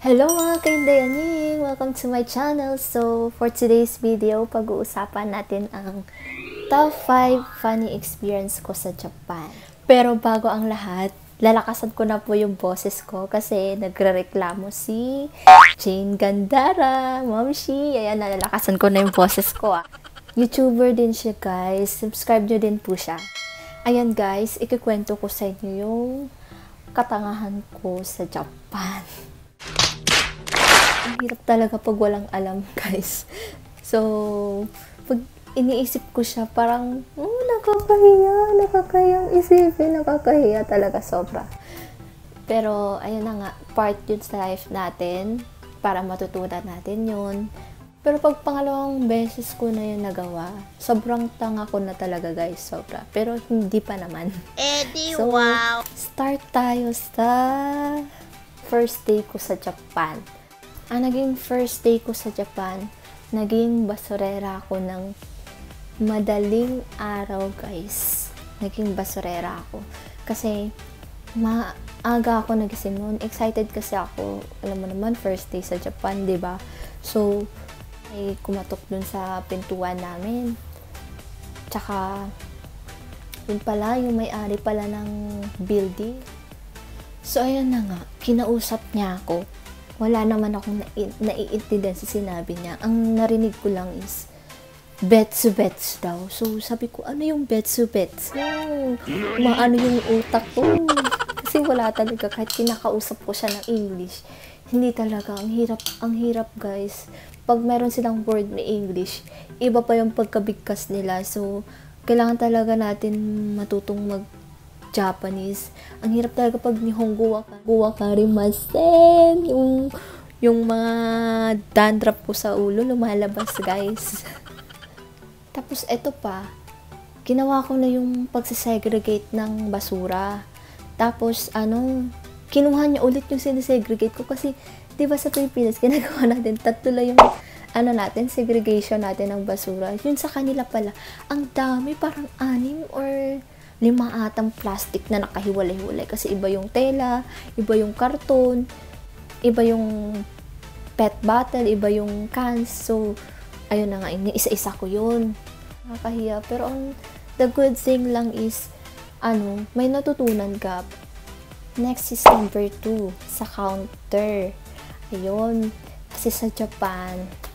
Hello mga kaindayaning! Welcome to my channel. So, for today's video, pag-uusapan natin ang top 5 funny experience ko sa Japan. Pero bago ang lahat, lalakasan ko na po yung boses ko kasi nagrereklamo si Jane Gandara, Momshi. Ayan, nalalakasan ko na yung boses ko YouTuber din siya guys. Subscribe nyo din po siya. Ayan guys, ikikwento ko sa inyo yung katangahan ko sa Japan. Ang hirap talaga pag walang alam, guys. So, pag iniisip ko siya, parang, nakakahiyang isipin, nakakahiya talaga sobra. Pero, ayun na nga, part yun sa life natin, para matutunan natin yun. Pero pag pangalawang beses ko na yun nagawa, sobrang tanga ko na talaga, guys, sobra. Pero, hindi pa naman. So, wow! Start tayo sa first day ko sa Japan. Ang naging first day ko sa Japan, naging basurera ako ng madaling araw, guys. Naging basurera ako. Kasi, maaga ako nagising noon. Excited kasi ako. Alam mo naman, first day sa Japan, di ba? So, ay kumatok dun sa pintuan namin. Tsaka, yun pala, yung may-ari pala ng building. So, ayun na nga, kinausap niya ako. Wala naman akong naiintindihan sa sinabi niya. Ang narinig ko lang is, betsu-betsu daw. So, sabi ko, ano yung betsu-betsu? Maano yung utak ko? Kasi wala talaga, kahit kinakausap ko siya ng English. Hindi talaga, ang hirap guys. Pag meron silang word na English, iba pa yung pagkabigkas nila. So, kailangan talaga natin matutong Japanese. Ang hirap talaga pag Nihongo wakarimasen. Yung mga dandruff ko sa ulo lumalabas, guys. Tapos eto pa, ginawa ko na yung pagsisegregate ng basura. Tapos kinuha niya ulit yung sinesegregate ko kasi 'di ba sa Pilipinas ginagawa natin tatlo lang yung segregation natin ng basura. Yun sa kanila pala, ang dami, parang 6 or 5 atang plastic na nakahiwalay-hiwalay kasi iba yung tela, iba yung karton, iba yung pet bottle, iba yung cans. So, ayun na nga, isa-isa ko yun. Nakakahiya. Pero the good thing lang is, may natutunan ka. Next is number 2, sa counter. Ayun. Kasi sa Japan,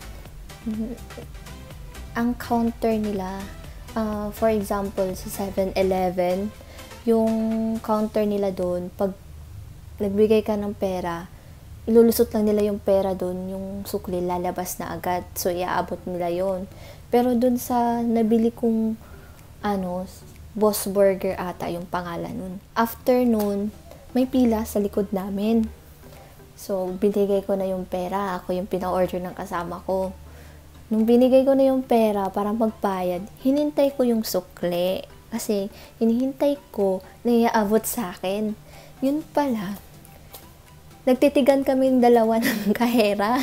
ang counter nila, for example, sa 7-Eleven, yung counter nila doon, pag nagbigay ka ng pera, ilulusot lang nila yung pera doon, yung sukli lalabas na agad. So, iaabot nila yon. Pero doon sa nabili kong, Boss Burger ata yung pangalan nun. After nun, may pila sa likod namin. So, binigay ko na yung pera. Ako yung pina-order ng kasama ko. Nung binigay ko na yung pera para magbayad, hinintay ko yung sukli. Kasi, hinihintay ko na iaabot sa akin. Yun pala, nagtitigan kaming dalawa ng kahera.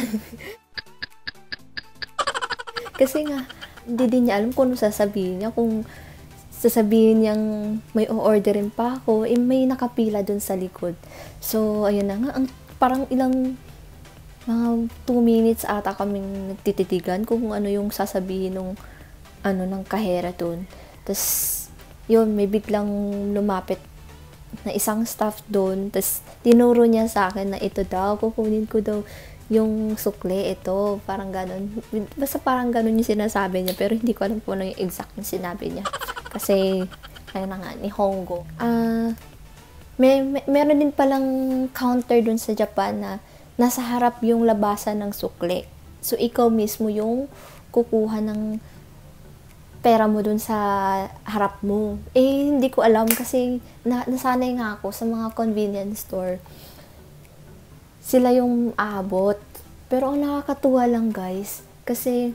Kasi nga, hindi din niya alam kung ano sasabihin niya. Kung sasabihin niyang may o-orderin pa ako, may nakapila dun sa likod. So, ayun na nga, parang mga 2 minutes ata kaming nagtititigan kung ano yung sasabihin ng kahera dun. Tapos, yun, may biglang lumapit na isang staff dun. Tapos, tinuro niya sa akin na ito daw, kukunin ko daw yung sukle, ito. Parang ganun. Basta parang ganun yung sinasabi niya. Pero hindi ko alam kung ano yung exact yung sinabi niya. Kasi, ayun na nga, Nihongo. Meron din palang counter dun sa Japan na nasa harap yung labasan ng sukle. So, ikaw mismo yung kukuha ng pera mo dun sa harap mo. Hindi ko alam kasi nasanay nga ako sa mga convenience store. Sila yung aabot. Pero ang nakakatuwa lang, guys, kasi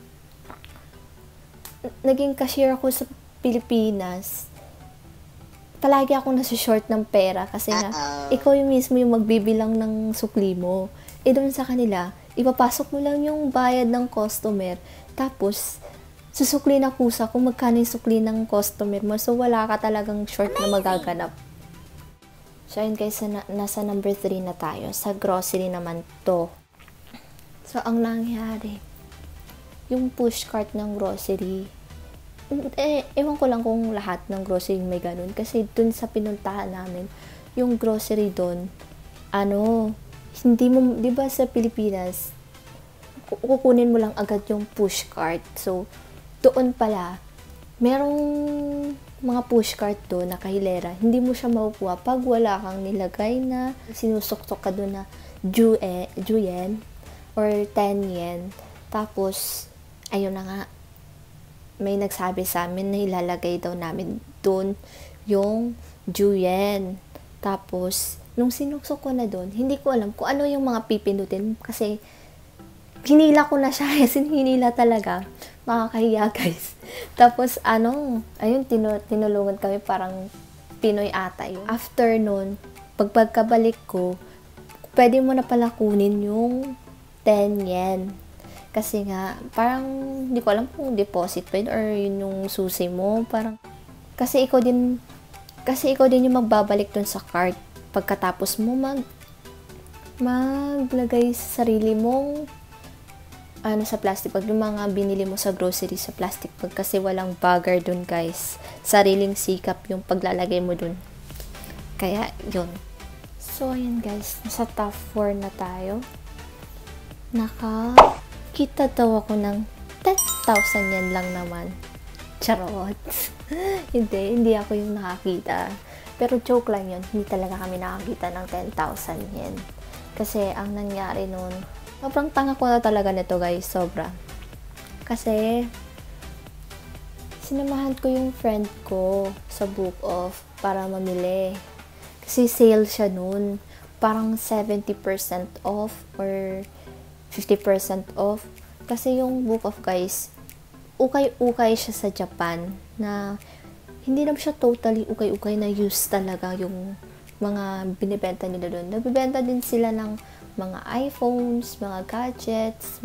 naging cashier ako sa Pilipinas. Palagi ako nasa-short ng pera kasi nga, ikaw yung mismo yung magbibilang ng sukli mo. Doon sa kanila, ipapasok mo lang yung bayad ng customer, tapos, susukli na kusa kung magkano yung sukli ng customer mo. So, wala ka talagang short na magaganap. So, ayun guys, nasa number 3 na tayo. Sa grocery naman to. So, ang nangyari, yung push cart ng grocery, ewan ko lang kung lahat ng grocery may ganun. Kasi dun sa pinuntahan namin, yung grocery dun, hindi mo, di ba sa Pilipinas, kukunin mo lang agad yung push cart. So, doon pala, merong mga push cart doon na kahilera. Hindi mo siya makukuha pag wala kang nilagay na sinusok-sok ka doon na juyen or 10 yen. Tapos, ayun na nga, may nagsabi sa amin na ilalagay daw namin doon yung juyen. Tapos, nung sinuksok ko na doon, hindi ko alam kung ano yung mga pipindutin kasi hinila ko na siya. Hinila talaga. Makakahiya, guys. Tapos, ayun, tinulungan kami parang Pinoy ata yun. After nun, pagkabalik ko, pwede mo na pala kunin yung 10 yen. Kasi nga, parang, hindi ko alam kung deposit pa yun or yun yung susi mo. Parang, kasi ikaw din yung magbabalik dun sa cart. Pagkatapos mo maglagay sa sarili mong sa plastic bag, yung mga binili mo sa grocery sa plastic bag kasi walang bagger dun, guys. Sariling sikap yung paglalagay mo dun. Kaya, yun. So, ayan guys, nasa top 4 na tayo. Nakakita daw ako ng 10,000 yen lang naman. Charot. hindi ako yung nakakita. Pero joke lang yun, hindi talaga kami nakakita ng 10,000 yen. Kasi ang nangyari nun, sobrang tanga ko na talaga nito, guys. Sobra. Kasi, sinamahan ko yung friend ko sa Book Off para mamili. Kasi sale siya nun. Parang 70% off or 50% off. Kasi yung Book Off, guys, ukay-ukay siya sa Japan na hindi naman siya totally ukay-ukay na use talaga yung mga binibenta nila doon. Nagbibenta din sila ng mga iPhones, mga gadgets,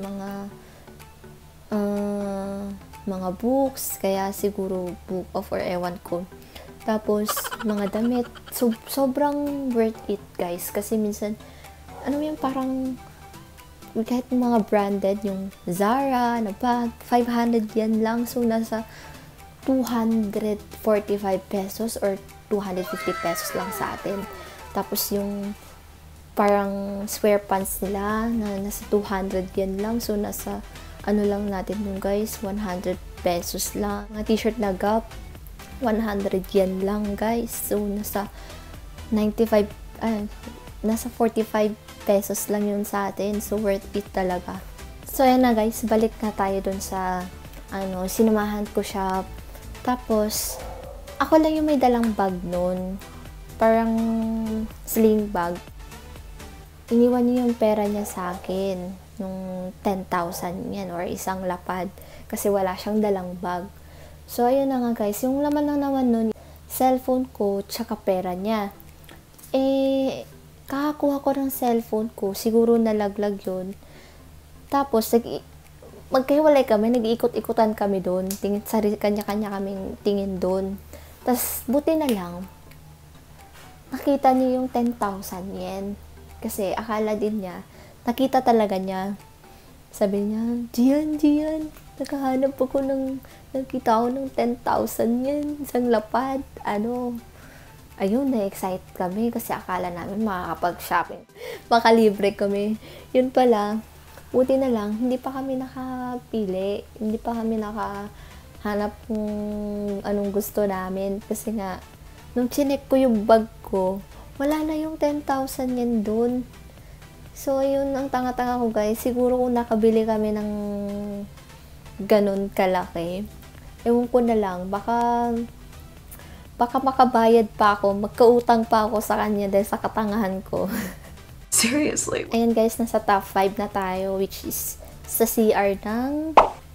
mga books, kaya siguro Book Off or ewan ko. Tapos, mga damit. So, sobrang worth it, guys. Kasi minsan, yung parang, kahit mga branded, yung Zara, na bag, 500 yen lang. So, nasa 245 pesos or 250 pesos lang sa atin. Tapos, yung parang square pants nila na nasa 200 yen lang. So, nasa lang natin yung guys, 100 pesos lang. Mga t-shirt na Gap, 100 yen lang, guys. So, nasa 45 pesos lang yun sa atin. So, worth it talaga. So, ayan na, guys. Balik na tayo dun sa sinamahan ko siya. Tapos, ako lang yung may dalang bag nun. Parang sling bag. Iniwan niya yung pera niya sa akin, nung 10,000 yan or isang lapad, kasi wala siyang dalang bag. So, ayun na nga, guys, yung laman lang naman nun, cellphone ko, tsaka pera niya. Kakakuha ko ng cellphone ko, siguro nalaglag yun. Tapos, magkahiwalay kami, nag-iikot-ikutan kami doon, kanya-kanya kaming tingin doon. Tapos, buti na lang, nakita niya yung 10,000 yen. Kasi akala din niya, nakita talaga niya. Sabi niya, Gian, nakahanap ako nakita ko ng 10,000 yen, isang lapad. Ayun, na-excite kami kasi akala namin makakapag-shopping. Makalibre kami. Yun pala, buti na lang, hindi pa kami nakapili. Hindi pa kami nakahanap kung anong gusto namin. Kasi nga, nung chinek ko yung bag ko, wala na yung 10,000 yen dun. So, yun ang tanga-tanga ko, guys. Siguro kung nakabili kami ng ganun kalaki, ewan ko na lang, baka makabayad pa ako, magkautang pa ako sa kanya dahil sa katangahan ko. Seriously? Ayan, guys, nasa top 5 na tayo, which is sa CR ng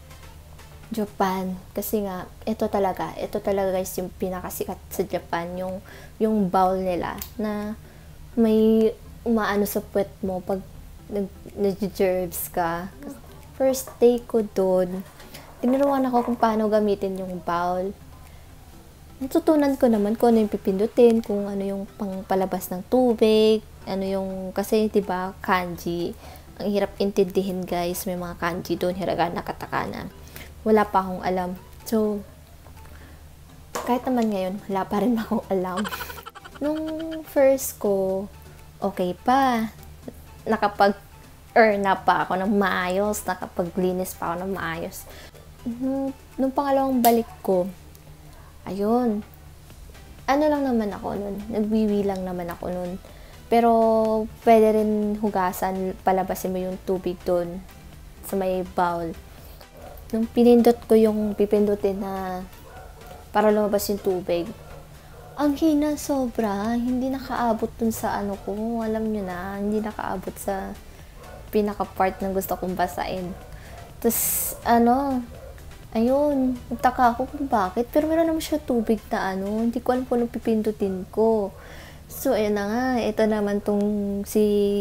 Japan. Kasi nga, ito talaga guys yung pinakasikat sa Japan, yung bowl nila na may umaano sa puwet mo pag nag-germs ka. First day ko doon, tinuruan ako kung paano gamitin yung bowl. Natutunan ko naman kung ano yung pipindutin, kung ano yung pangpalabas ng tubig, kasi diba kanji, Ang hirap intindihin guys. May mga kanji doon, hiragana, katakana. Wala pa akong alam. So, kahit naman ngayon, wala pa rin akong alam. Nung first ko, okay pa. Nakapag-earn na pa ako ng maayos. Nakapaglinis pa ako ng maayos. Nung pangalawang balik ko, ayun. Ano lang naman ako nun. Nagwiwi lang naman ako nun. Pero, pwede rin hugasan, palabasin mo yung tubig doon sa may bowl. Nung pinindot ko yung pipindutin na para lumabas yung tubig, ang hina sobra. Hindi nakaabot dun sa ano ko. Alam nyo na, hindi nakaabot sa pinaka-part na gusto kong basain. Tapos, ayun, nagtaka ako kung bakit. Pero meron naman siya tubig na hindi ko alam kung anong pipindutin ko. So, ayun na nga. Ito naman tong si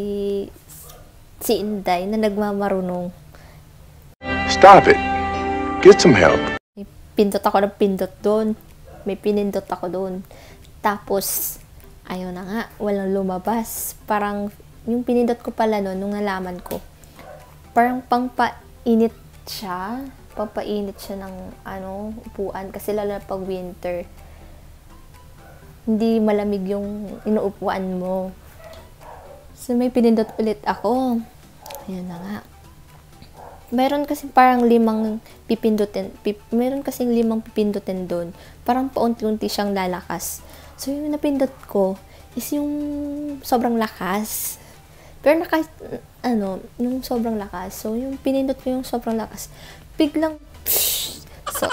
Inday na nagmamarunong. Stop it. Get some help. Pindot ako ng pindot doon. May pinindot ako doon. Tapos, ayun na nga. Walang lumabas. Parang, yung pinindot ko pala noon, nung nalaman ko, parang pangpainit siya. Pampainit siya ng upuan. Kasi lalo na pag winter, hindi malamig yung inuupuan mo. So, may pinindot ulit ako. Ayan na nga. Meron kasi parang 5 pipindutin. Meron kasi 5 pipindutin doon. Parang paunti-unti siyang lalakas. So, yung napindot ko is yung sobrang lakas. Pero yung sobrang lakas. So, yung pinindot ko yung sobrang lakas. Biglang, so,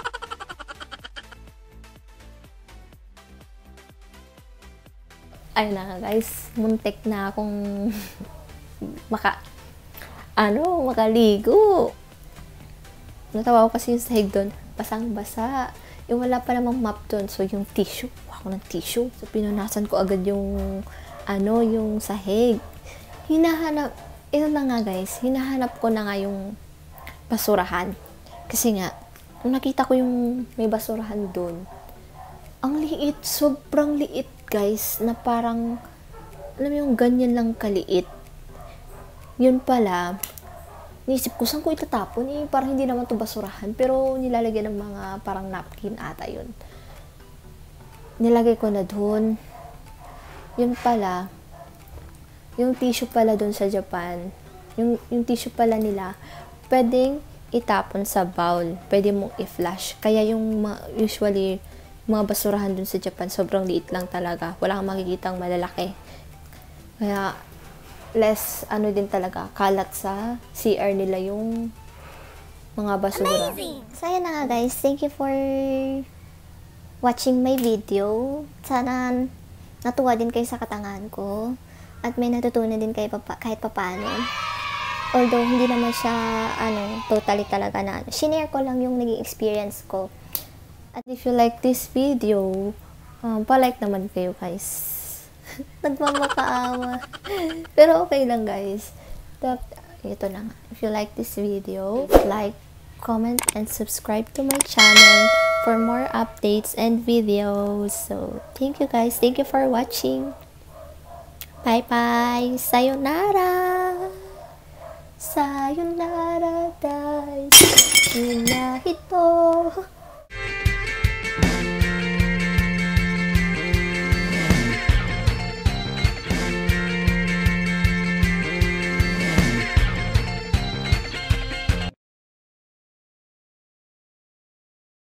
ayun na guys, muntik na akong makaligo. Natawa ko kasi yung sahig doon, basang-basa. Yung wala pa namang map doon, so yung tissue, ako ng tissue. So, pinunasan ko agad yung sahig. Ito na nga guys, hinahanap ko na nga yung basurahan. Kasi nga, nung nakita ko yung may basurahan doon, ang liit, sobrang liit guys, na parang, alam mo yung ganyan lang kaliit. Yun pala, naisip ko, saan ko itatapon? Parang hindi naman to basurahan, pero nilalagyan ng mga parang napkin ata yun. Nilagay ko na doon. Yun pala, yung tissue pala doon sa Japan, yung tissue pala nila, pwedeng itapon sa bowl. Pwede mong i-flush. Kaya yung usually, mga basurahan dun sa Japan, sobrang liit lang talaga. Wala kang makikitang malalaki. Kaya, less, din talaga, kalat sa CR nila yung mga basura. Amazing! So, ayan na nga guys. Thank you for watching my video. Sana natuwa din kayo sa katangahan ko. At may natutunan din kayo kahit papaano. Although, hindi naman siya, totally talaga na, shinare ko lang yung naging experience ko. At if you like this video, pa-like naman kayo, guys. Nagmamakaawa. Pero okay lang, guys. Ito na nga. If you like this video, like, comment, and subscribe to my channel for more updates and videos. So, thank you, guys. Thank you for watching. Bye-bye. Sayonara. Sayonara, guys. Yun na ito.